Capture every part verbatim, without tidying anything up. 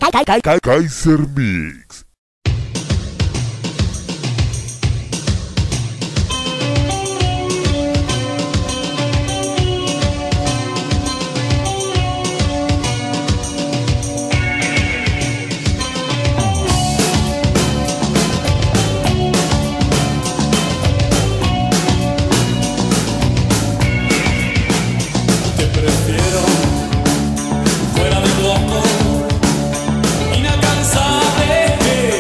Kaiser Mix. Fuera de tu amor, inalcanzable.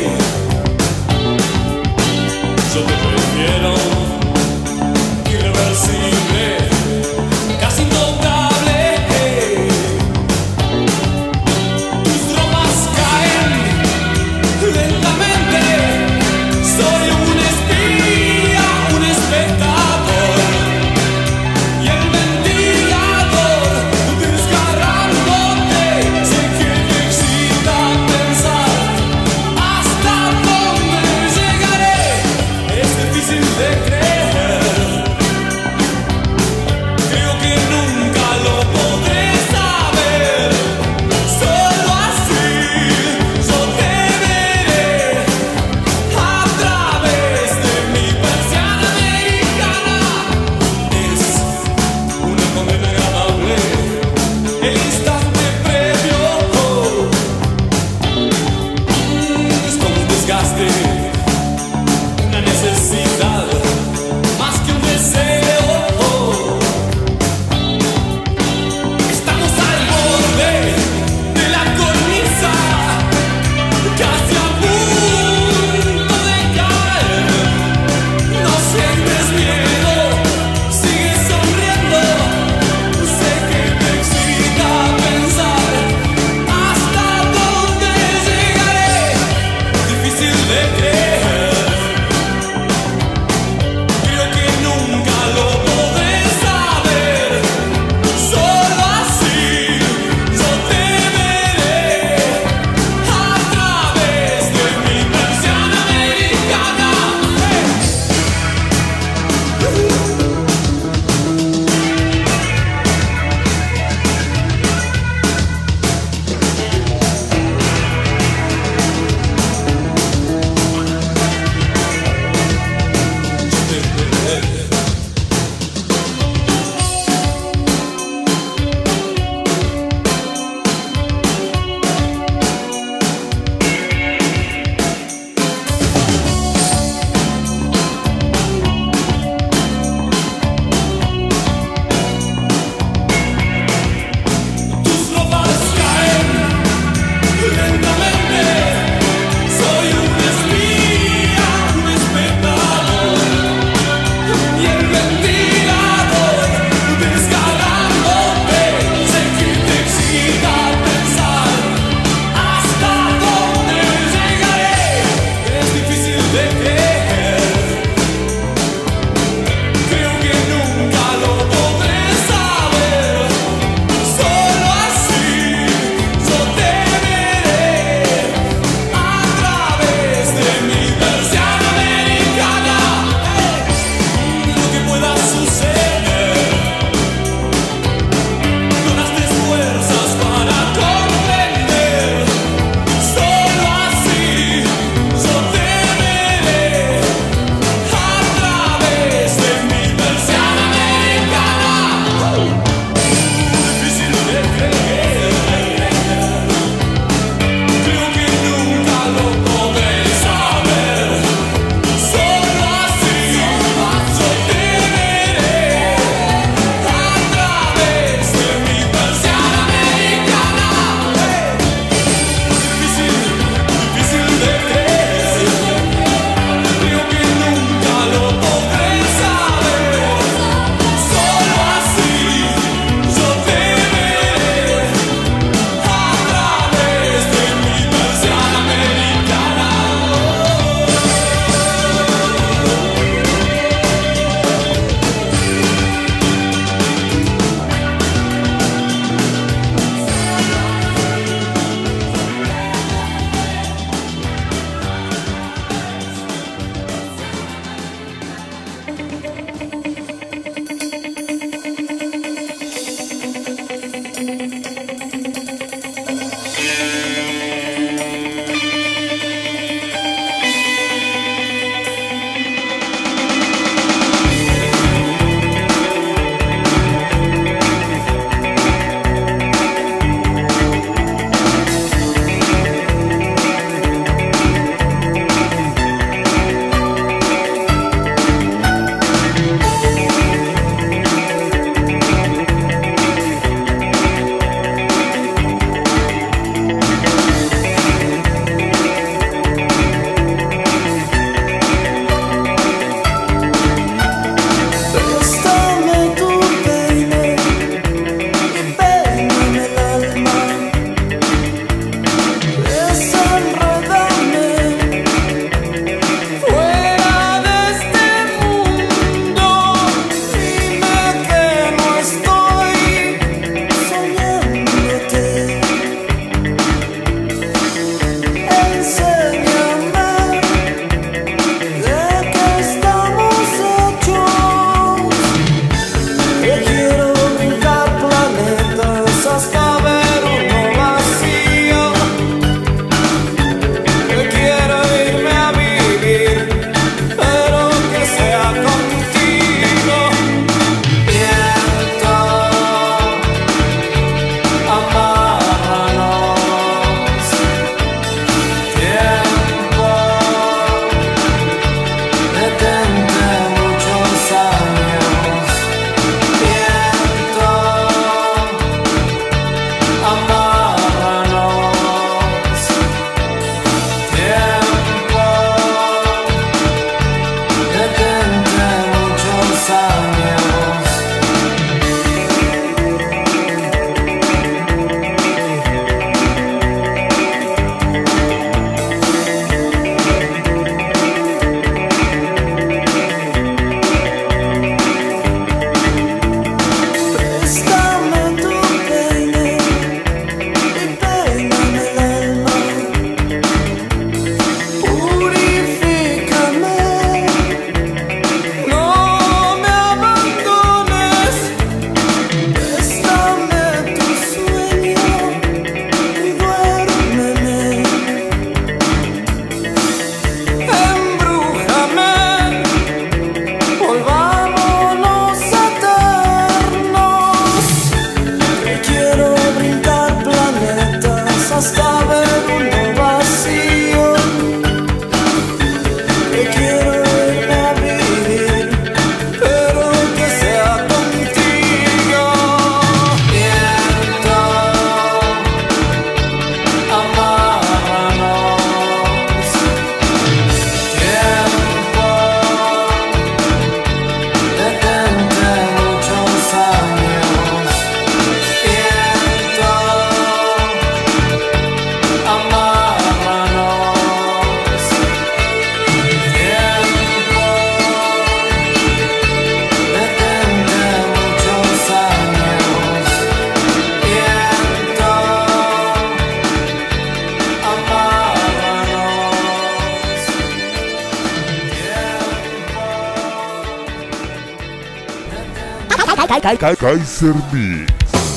Kaiser Mix.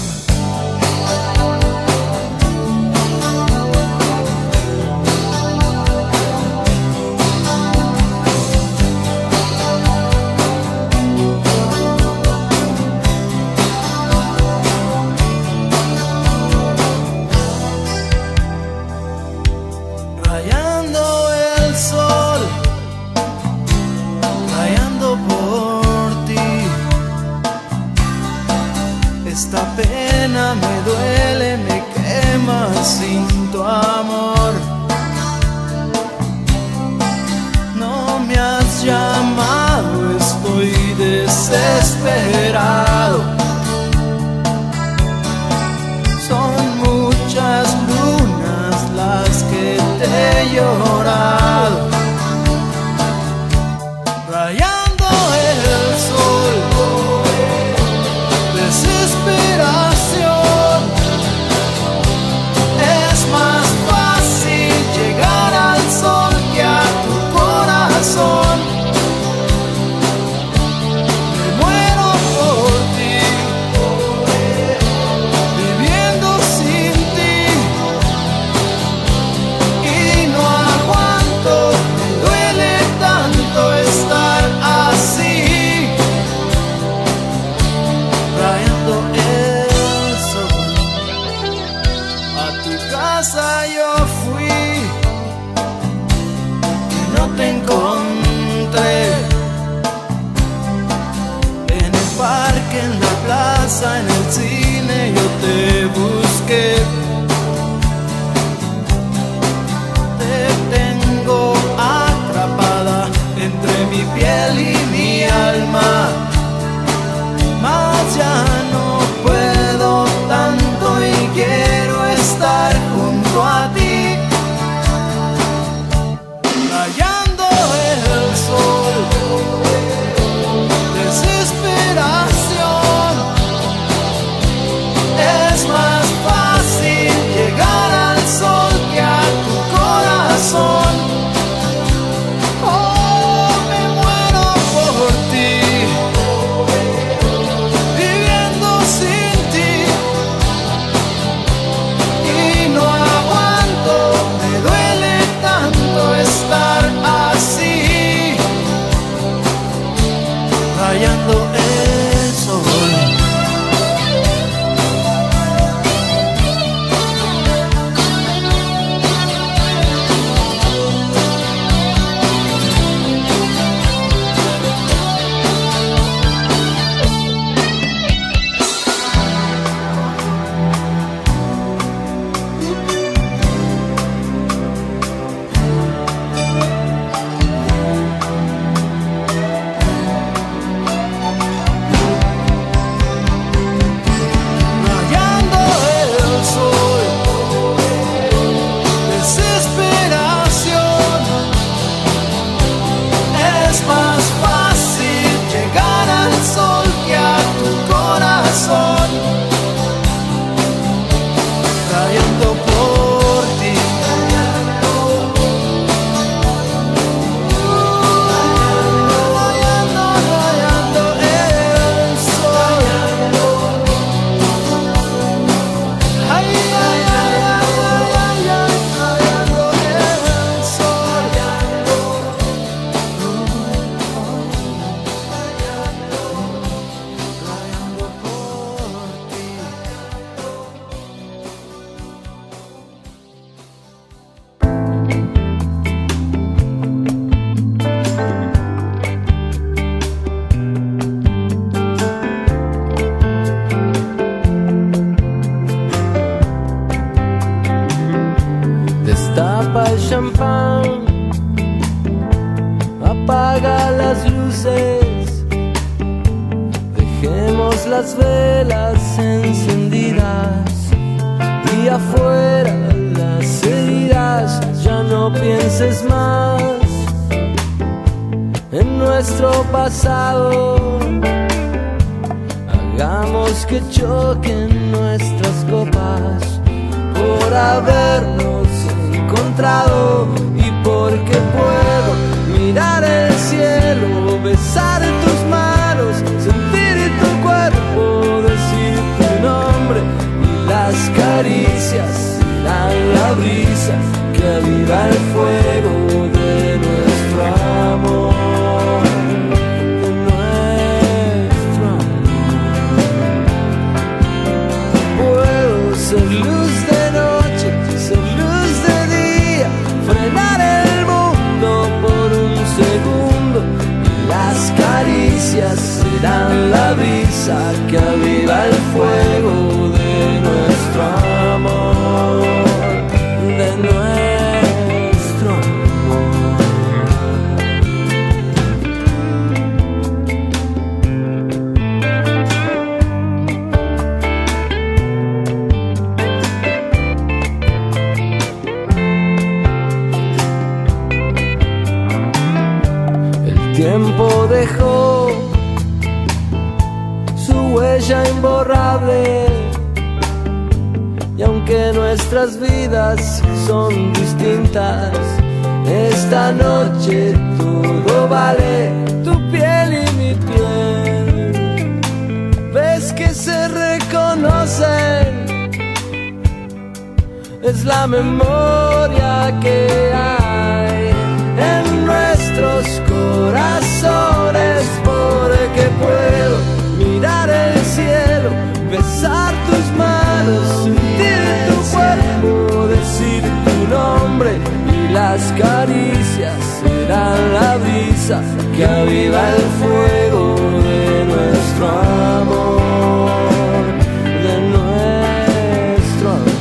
Sin tu amor, no me has llamado, estoy desesperado. Son muchas lunas las que te he llorado, rayando el sol, desesperación. En el cine yo te busqué, te tengo atrapada entre mi piel y mi alma, mas ya no puedo tanto y quiero estar junto a ti, rayando el sol, desesperación. Es más fácil llegar al sol que a tu corazón. Oh, me muero por ti, viviendo sin ti, y no aguanto, me duele tanto estar así, rayando el sol. Destapa el champán, apaga las luces, dejemos las velas encendidas y afuera las seguirás. Ya no pienses más en nuestro pasado, hagamos que choquen nuestras copas por habernos encontrado y porque puedo mirar el cielo, besar tus manos, sentir tu cuerpo brisa que aviva el fuego de nuestro amor, de nuestro amor. Puedo ser luz de noche, ser luz de día, frenar el mundo por un segundo, y las caricias serán la brisa que aviva el fuego de nuestro amor, de nuestro El tiempo dejó su huella imborrable, y aunque nuestras vidas son distintas, esta noche todo vale, tu piel y mi piel. Ves que se reconocen, es la memoria que hay en nuestros corazones, porque puedo mirar el cielo, besar tus manos, sentir tu cuerpo, decir tu nombre, y las caricias serán la brisa que aviva el fuego de nuestro amor, de nuestro amor.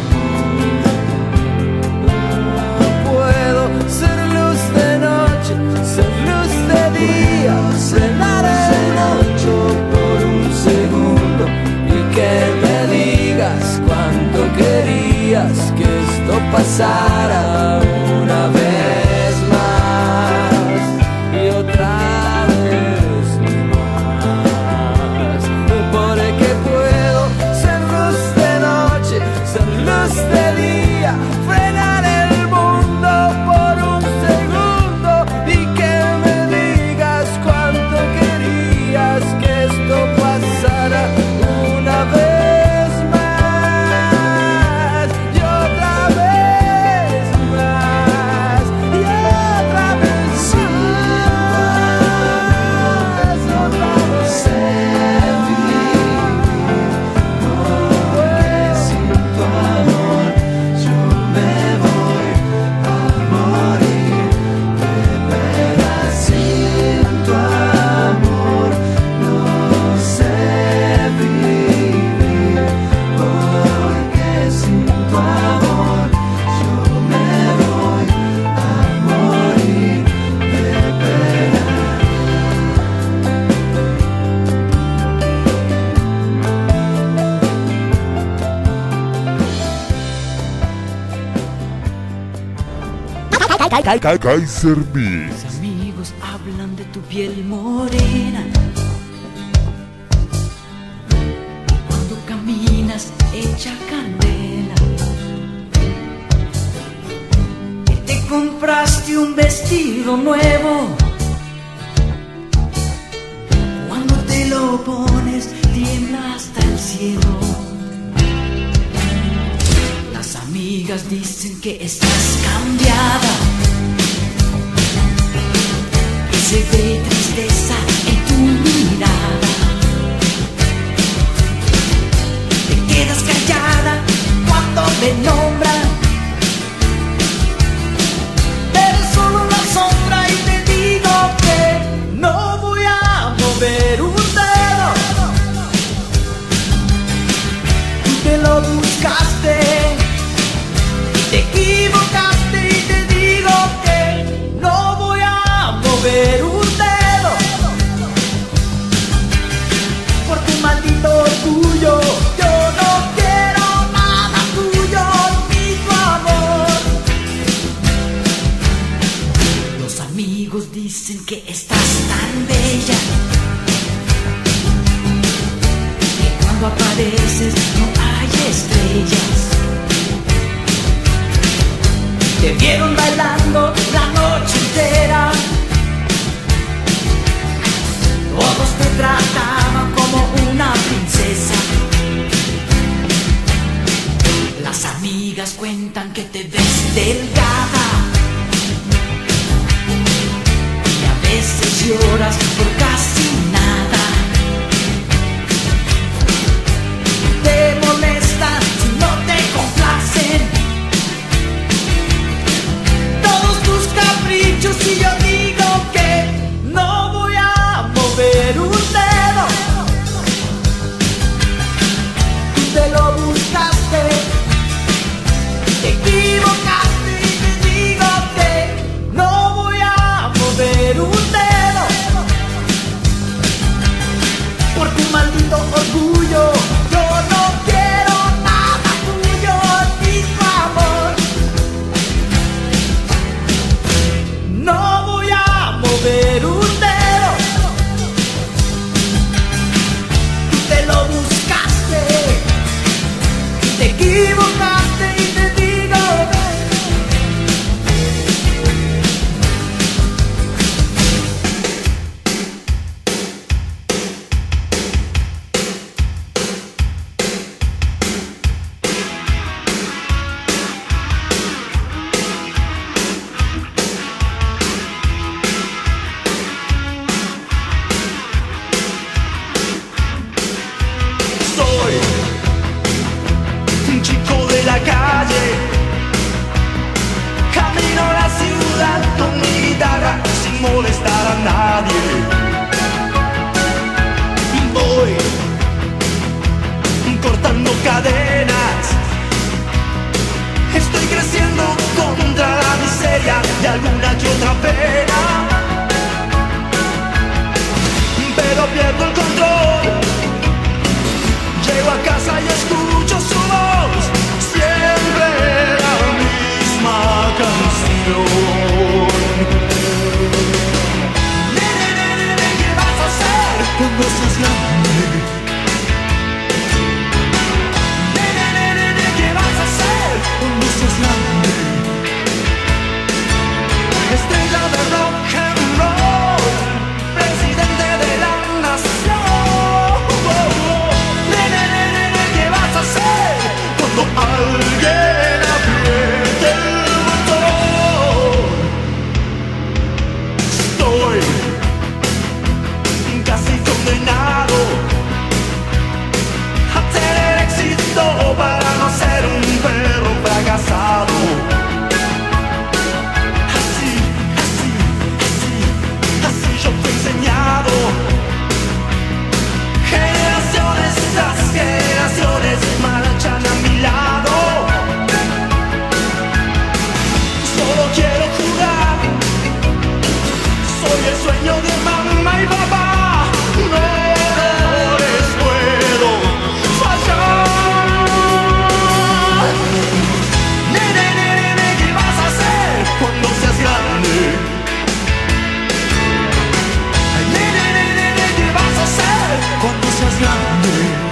Puedo ser luz de noche, ser luz de día, frenar el mundo por un segundo, y que me digas cuánto querías que esto pasara una vez más y otra vez más, porque puedo ser luz de noche, ser luz de día, frenar el mundo por un segundo, y que me digas cuánto querías que esto pasara una vez más y otra vez más y otra vez más, otra vez. Porque sin tu amor yo me voy a morir de pena. Sin tu amor no sé vivir, porque sin tu amor yo me voy a morir de pena. Kaiser Mix. Mis amigos hablan de tu piel morena, cuando caminas hecha candela, que te compraste un vestido nuevo, cuando te lo pones tiembla hasta el cielo. Las amigas dicen que estás cambiada, que se ve tristeza en tu mirada. Te quedas callada cuando me nombran, eres solo una sombra, y te digo que no voy a mover un dedo. Tú te lo buscaste, te equivocaste, y te digo que no voy a mover un dedo por tu maldito orgullo. Yo no quiero nada tuyo ni tu amor. Los amigos dicen que estás tan bella, que cuando apareces no hay estrellas. Te vieron bailando la noche entera, todos te trataban como una princesa. Las amigas estrellas cuentan que te ves delgada y a veces lloras por casi nada. Te molesta si no te complacen todos tus caprichos y yo digo que no voy a mover un dedo. Tú te lo buscaste, te equivocaste y te digo que no voy a mover un dedo. Por tu maldito orgullo yo no quiero nada tuyo ni tu amor. No voy a mover un dedo. Tú te lo buscaste, te equivocaste y te digo soy un chico de la calle, camino a la ciudad con mi guitarra sin molestar a nadie. Voy cortando cadenas, estoy creciendo contra la miseria de alguna que otra pena, pero pierdo el control. Llego a casa y escucho su voz, siempre la misma canción. Nene, nene, nene, ¿qué vas a hacer cuando seas grande? Nene, nene, nene, ¿qué vas a hacer cuando seas grande? Estrella de rock and roll, presidente de la nación. Cuando alguien apriete el botón, estoy casi condenado a tener éxito para no ser un perro fracasado. Así, así, así, así yo te he enseñado. Generaciones tras generaciones marchan a mi lado. Solo quiero jugar, soy el sueño de mamá y papá. No les puedo fallar. Nene, nene, nene, ¿qué vas a hacer cuando seas grande? Nene, nene, nene, ¿qué vas a hacer cuando seas grande?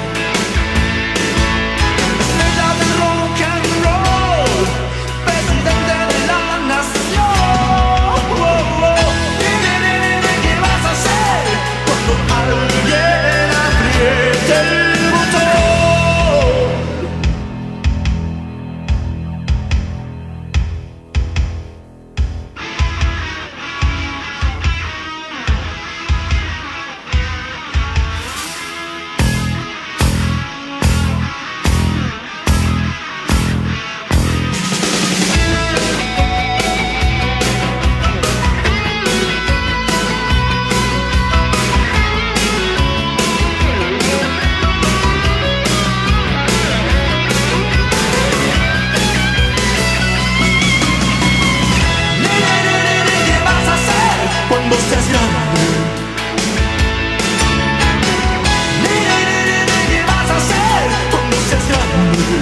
Estrella del rock and roll, presidente de la nación. Oh, oh. Nene, nene, nene, ¿qué vas a hacer cuando alguien apriete el botón? Cuando seas grande, nene, nene, nene, ¿qué vas a hacer cuando seas grande?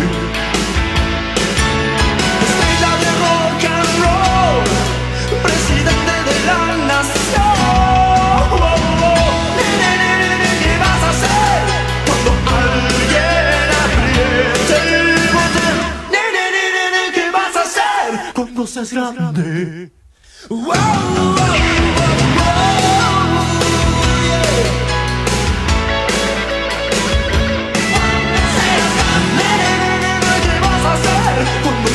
Estrella de rock and roll, presidente de la nación. Oh, oh. Nene, nene, nene, ¿qué vas a hacer cuando alguien apriete el botón? Nene, nene, nene, ¿qué vas a hacer cuando seas grande? Wow, wow, wow, yeah. ¿Qué vas a hacer cuando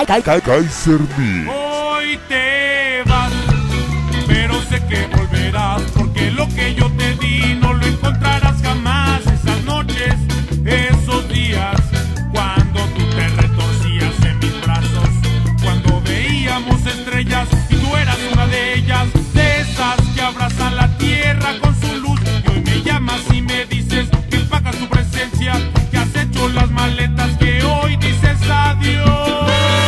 Kaiser Mix. Hoy te vas, pero sé que volverás, porque lo que yo te di no lo encontrarás jamás. Esas noches, esos días, cuando tú te retorcías en mis brazos, cuando veíamos estrellas y tú eras una de ellas, de esas que abrazan la tierra con su luz. Y hoy me llamas y me dices que pagas tu presencia, que has hecho las maletas, que hoy dices adiós.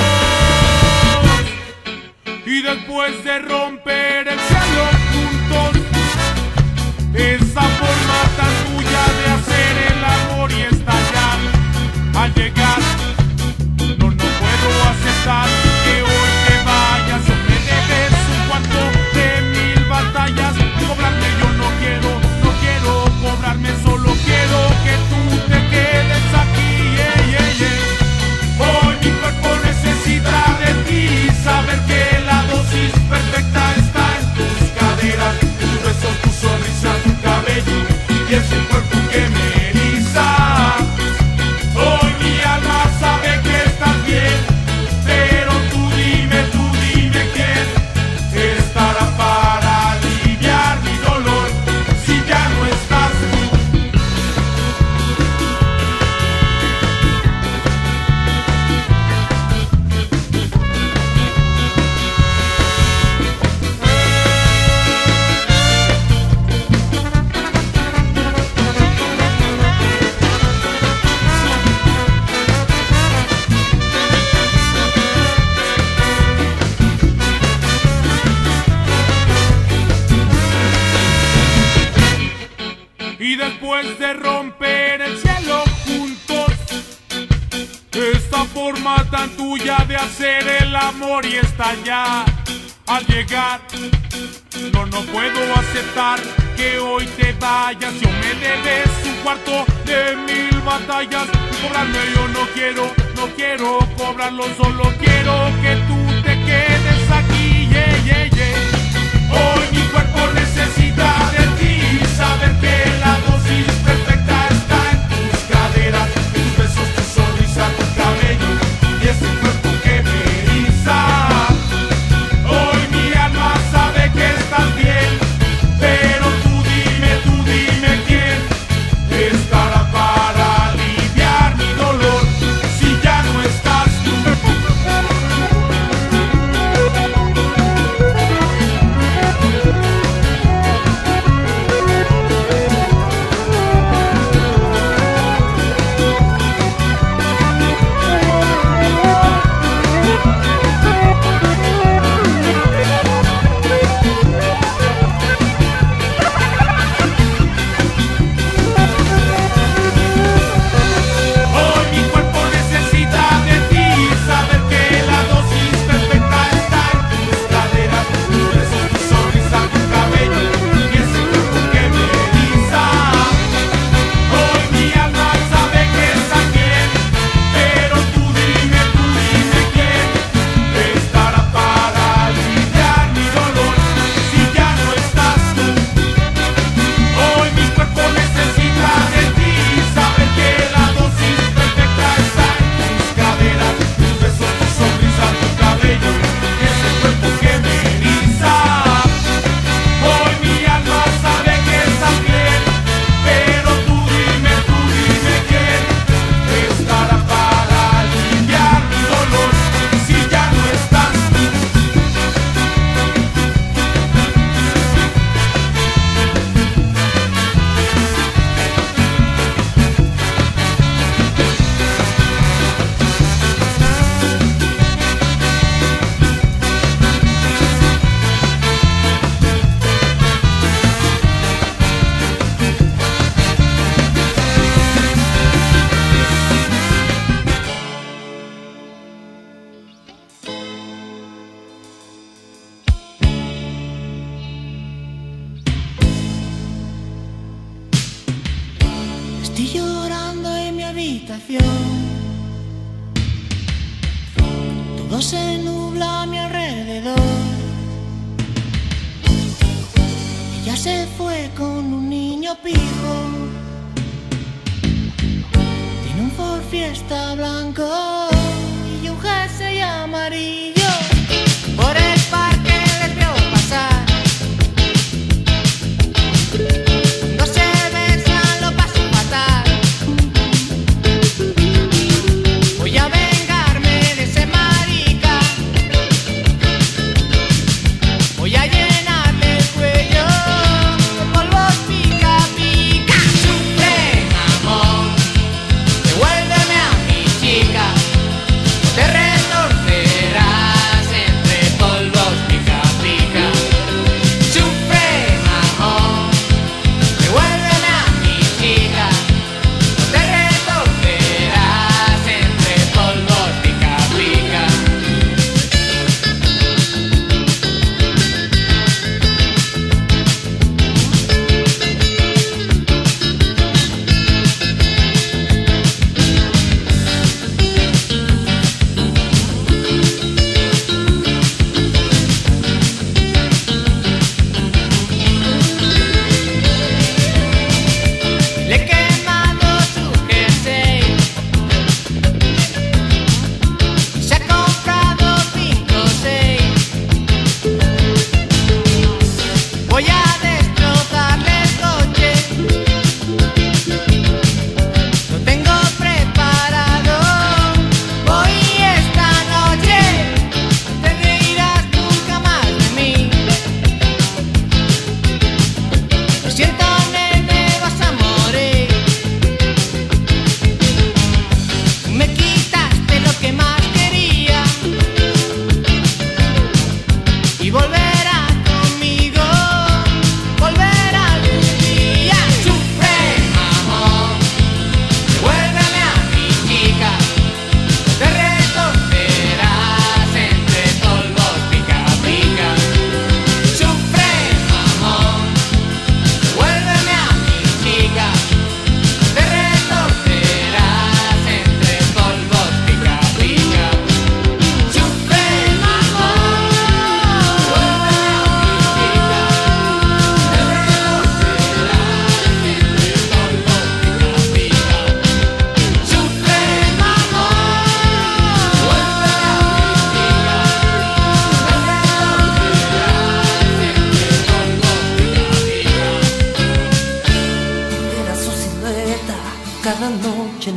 Y después de romper el cielo juntos, esa forma tan tuya de hacer el amor y estallar, al llegar, no, no puedo aceptar que hoy te vayas. O me debes un cuarto de mil batallas. Cobrarme yo no quiero, no quiero cobrarme, solo quiero que tú te quedes aquí. Yeah, yeah, yeah. Hoy mi cuerpo necesita de ti, saber que la dosis perfecta está en tus caderas, tus besos, tu sonrisa, tu cabello y ese cuerpo que me eriza. Hoy mi alma sabe que estás bien, pero tú dime, tú dime quién estará para aliviar mi dolor si ya no estás tú. Y después de romper el cielo juntos, esta forma tan tuya de hacer el amor y estallar, al llegar, no, no puedo aceptar que hoy te vayas. Yo me debes un cuarto de mil batallas. Y cobrarme yo no quiero, no quiero cobrarlo, solo quiero que tú te quedes aquí. Yeah, yeah, yeah. Hoy mi cuerpo necesita de ti, saber que la dosis perfecta está en tus caderas, tus besos, tu sonrisa, tu cabello y ese cuerpo que me eriza. Hoy mi alma sabe que estás bien, pero tú dime, tú dime quién estará para aliviar mi dolor si ya no estás tú. Hoy mi cuerpo necesita de ti, saber que la dosis perfecta está en tus caderas, tus besos, tu sonrisa, tu cabello y ese cuerpo que me eriza. Hoy mi alma sabe que estás bien, pero tú dime, tú dime quién estará para aliviar mi dolor si ya no estás tú. Hoy mi cuerpo necesita de ti, saber que la dosis perfecta está en tus caderas, tus besos, tu sonrisa, tu cabello y ese cuerpo que me eriza. Hoy mi alma sabe que estás bien, pero tú dime, tú dime quién estará para aliviar mi dolor si ya no estás tú. Estoy llorando en mi habitación, todo se nubla a mi alrededor. Ella se fue con un niño pijo, tiene un Ford Fiesta blanco y un G se llama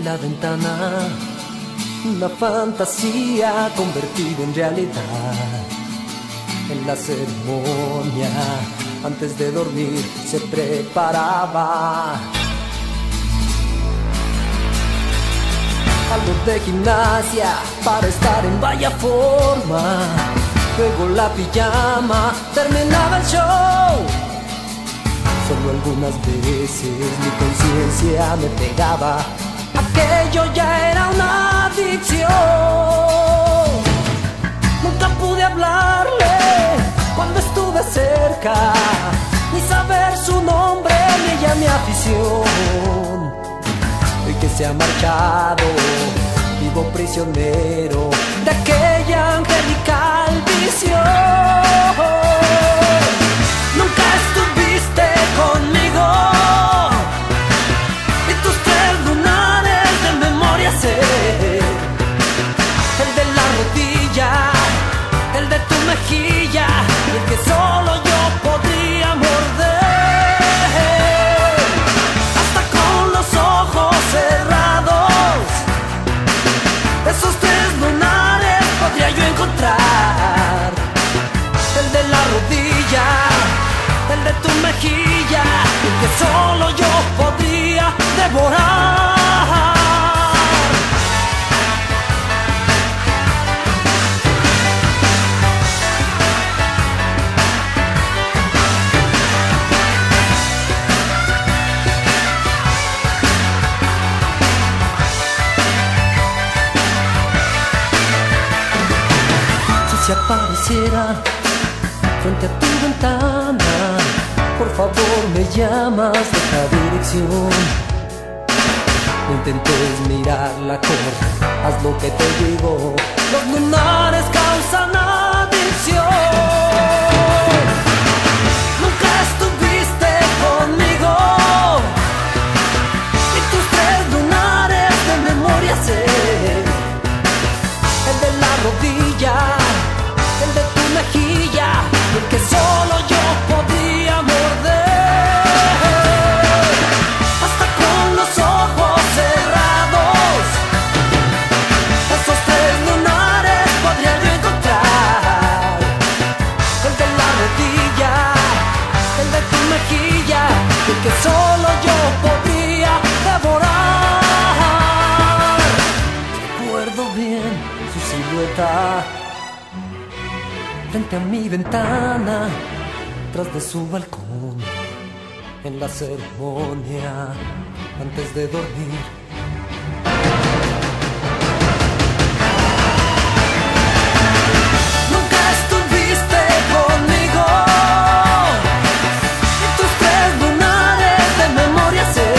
la ventana, una fantasía convertida en realidad. En la ceremonia, antes de dormir, se preparaba algo de gimnasia para estar en vaya forma. Luego la pijama, terminaba el show. Solo algunas veces mi conciencia me pegaba. Aquello ya era una adicción. Nunca pude hablarle cuando estuve cerca, ni saber su nombre, ni ella mi afición. Hoy que se ha marchado, vivo prisionero de aquella angelical visión. Nunca estuviste conmigo, y tus tres lunares de memoria sé. El de la rodilla, el de tu mejilla, y el que solo yo podría morder. Hasta con los ojos cerrados, esos tres lunares podría yo encontrar. El de la rodilla, el de tu mejilla, y el que solo yo podría devorar. Si apareciera frente a tu ventana, por favor me llamas de esta dirección. No intentes mirarla, corre, haz lo que te digo. Los lunares causan adicción. Nunca estuviste conmigo, y tus tres lunares de memoria sé. El de la rodilla, el de tu mejilla, el que solo yo podía morder. Hasta con los ojos cerrados, esos tres lunares podría yo encontrar. El de la rodilla, el de tu mejilla, el que solo yo podría devorar. Recuerdo bien su silueta frente a mi ventana, tras de su balcón, en la ceremonia, antes de dormir. Nunca estuviste conmigo, y tus tres lunares de memoria sé.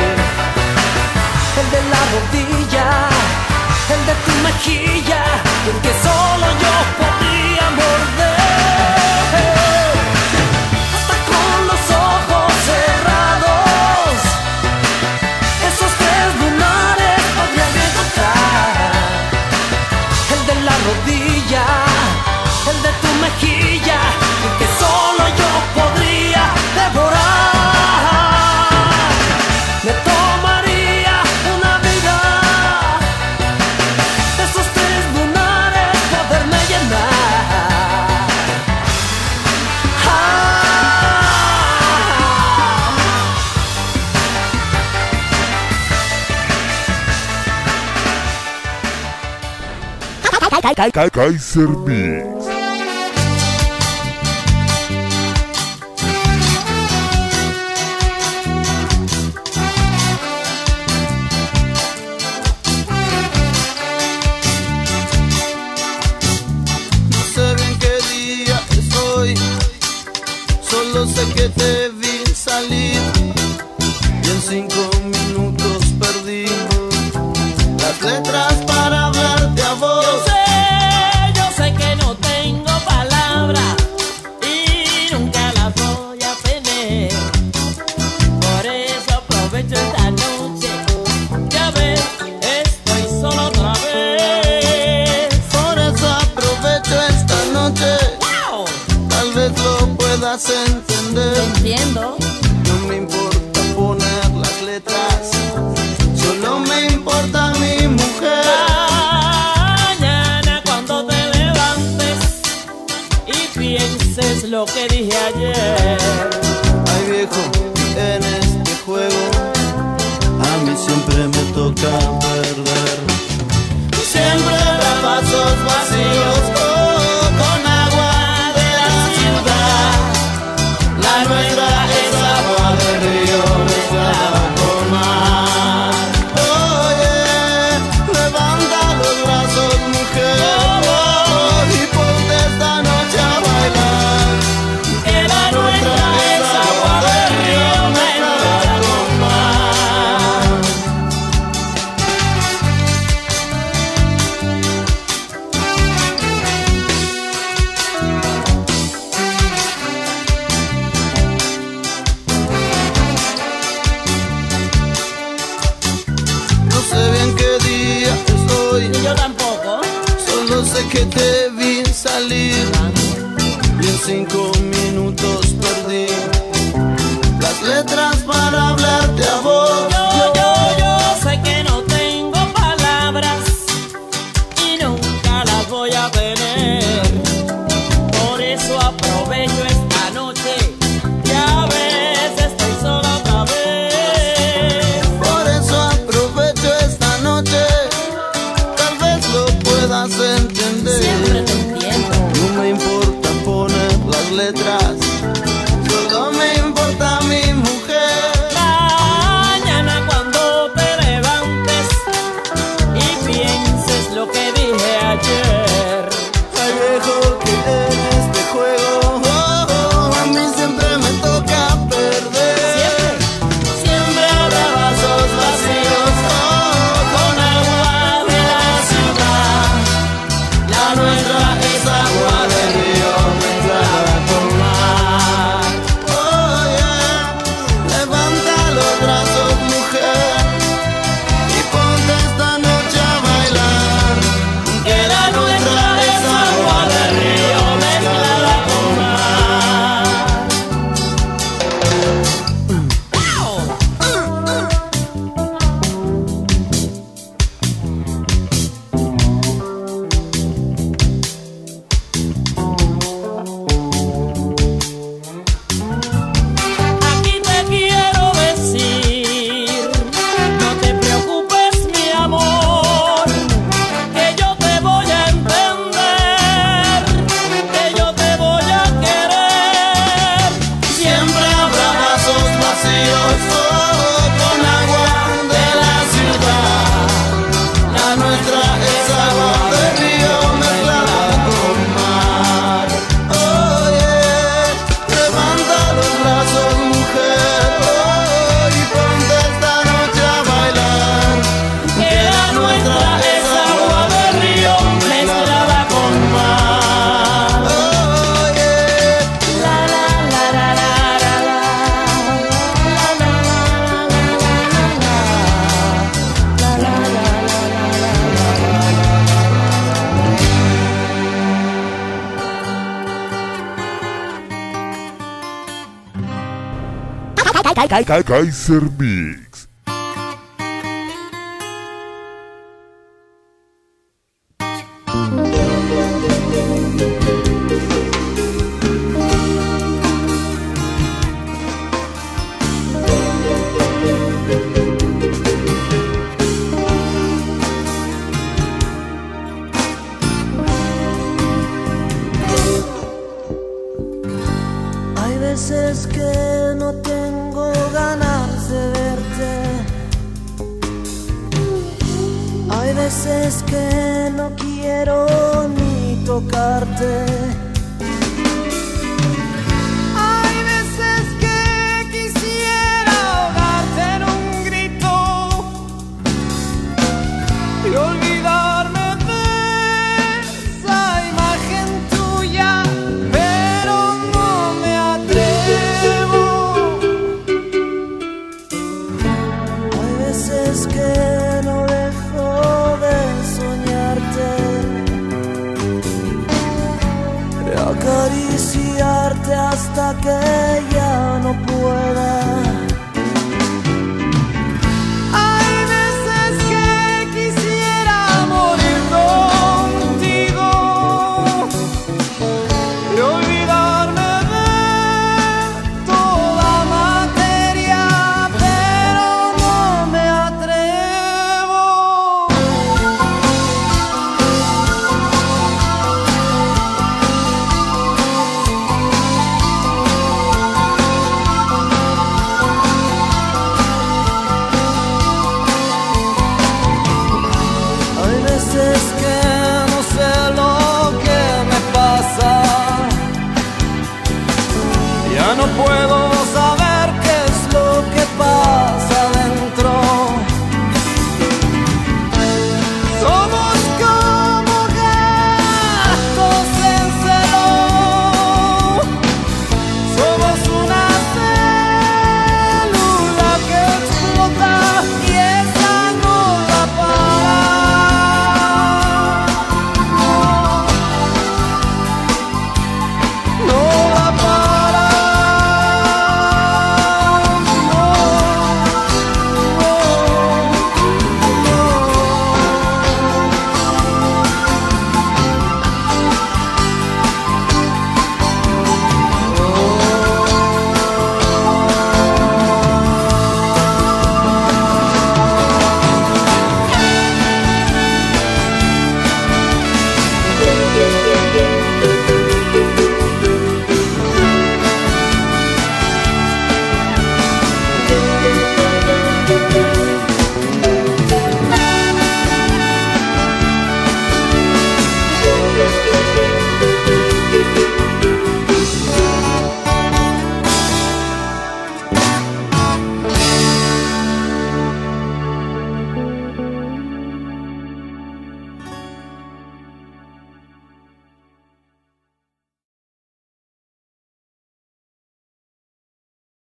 El de la rodilla, el de tu mejilla, el que solo yo podría morder. Hasta con los ojos cerrados, esos tres lunares podría yo encontrar. El de la rodilla, el de tu mejilla, el que solo yo podría devorar. Me tomaría una vida de esos tres lunares poderme llenar. Ah. Kaiser Mix. No sé bien qué día es hoy, solo sé que te vi salir y en cinco minutos perdí las letras para hablarte a vos. Yo sé, yo sé que no tengo palabras y nunca las voy a tener. Por eso aprovecho esta noche, ya ves, estoy solo otra vez. Por eso aprovecho esta noche, ¡Wow! tal vez lo puedas entender. Entiendo. No me importa poner las letras, solo me importa pienses lo que dije ayer. Ay viejo, en este juego a mí siempre me toca perder. Siempre habrá vasos vacíos oh, con agua de la ciudad. La nuestra es agua de río mezclada con mar. Oye, levanta los brazos mujer oh, y ponte esta noche a bailar. Que la nuestra es agua de río mezclada con mar. No sé bien qué día es hoy, Ni yo tampoco. solo sé que te vi salir y en cinco minutos perdí las letras para hablarte a vos. Yo, yo, yo sé que no tengo palabras y nunca las voy a tener. Por eso aprovecho esta noche y a veces estoy sola otra vez. Por eso aprovecho esta noche, tal vez lo puedas entender. Siempre te entiendo. No me importa poner las letras, solo me importa mi mujer. Mañana cuando te levantes y pienses lo que dije ayer. Ay viejo que en este juego oh, oh, a mí siempre me toca perder. Siempre. Siempre habrá vasos vacíos oh, con agua de la ciudad. La nuestra es agua de río mezclada con mar. Oye, levanta los brazos mujer y ponte esta noche a bailar. Que la nuestra es agua de río mezclada con mar. Aquí te quiero decir, no te preocupes mi amor, que yo te voy a entender, que yo te voy a querer. Siempre habrá vasos vacíos oh, con agua de la ciudad. La nuestra es agua de río mezclada con mar. Oye, levanta los brazos mujer oh, y ponte esta noche a bailar. Que la nuestra es agua de río mezclada con mar. Oye, La la la la la la la. La la la la la la la. La la la la Kaiser Mix. Hay veces que no tengo ganas de verte. Hay veces que no quiero ni tocarte. Hay veces que quisiera ahogarte en un grito y olvidarme de esa imagen tuya, pero no me atrevo. Hay veces que no dejo de soñarte, de acariciarte hasta que ya no pueda. Hay veces que quisiera morir contigo y olvidarme puedo